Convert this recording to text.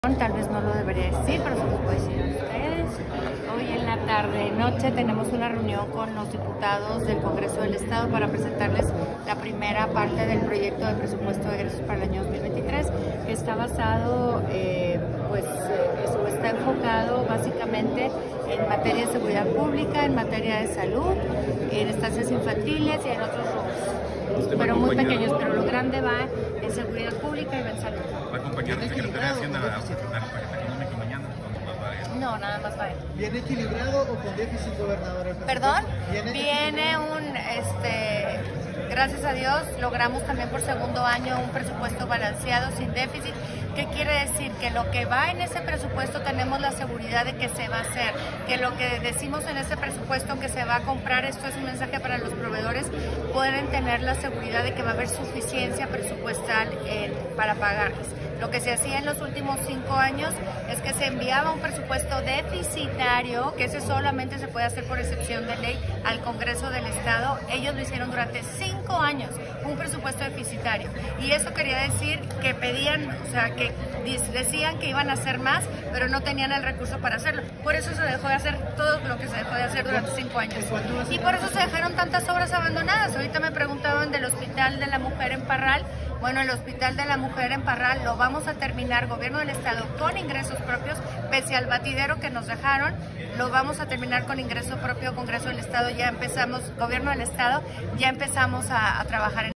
Tal vez no lo debería decir, pero se los puedo decir a ustedes. Hoy en la tarde-noche tenemos una reunión con los diputados del Congreso del Estado para presentarles la primera parte del proyecto de presupuesto de egresos para el año 2023, que está basado, eso está enfocado básicamente en materia de seguridad pública, en materia de salud, en estancias infantiles y en otros rubros, pero muy pequeños, pero lo grande va en seguridad pública y en salud. ¿Va a acompañar la Secretaría de Hacienda a paquete económico mañana? No, nada más va él. ¿Viene equilibrado o con déficit, gobernadora? ¿Perdón? Viene gracias a Dios, logramos también por segundo año un presupuesto balanceado, sin déficit. ¿Qué quiere decir? Que lo que va en ese presupuesto tenemos la seguridad de que se va a hacer, que lo que decimos en ese presupuesto que se va a comprar, esto es un mensaje para los proveedores, pueden tener la seguridad de que va a haber suficiencia presupuestal para pagarles. Lo que se hacía en los últimos 5 años es que se enviaba un presupuesto deficitario, que ese solamente se puede hacer por excepción de ley, al Congreso del Estado. Ellos lo hicieron durante 5 años, un presupuesto deficitario. Y eso quería decir que pedían, o sea, que decían que iban a hacer más, pero no tenían el recurso para hacerlo. Por eso se dejó de hacer todo lo que se dejó de hacer durante 5 años. Y por eso se dejaron tantas obras abandonadas. Ahorita me preguntaban del Hospital de la Mujer en Parral. Bueno, el Hospital de la Mujer en Parral lo vamos a terminar, Gobierno del Estado, con ingresos propios, pese al batidero que nos dejaron, lo vamos a terminar con ingreso propio. Congreso del Estado ya empezamos, Gobierno del Estado, ya empezamos a trabajar en